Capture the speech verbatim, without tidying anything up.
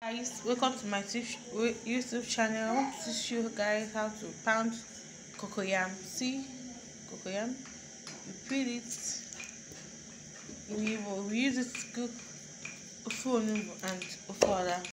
Guys, welcome to my YouTube channel. I want to show you guys how to pound cocoyam. See, cocoyam, you peel it, we will use it to cook ofu onugbu and ofu oda.